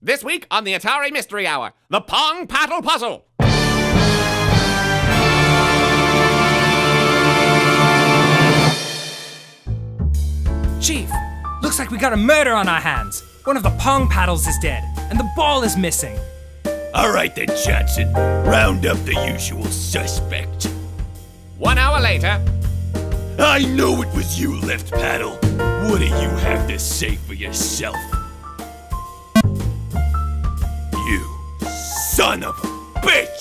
This week on the Atari Mystery Hour, the Pong Paddle Puzzle. Chief, looks like we got a murder on our hands. One of the Pong paddles is dead, and the ball is missing. All right then, Johnson. Round up the usual suspect. 1 hour later. I know it was you, Left Paddle. What do you have to say for yourself? You son of a bitch!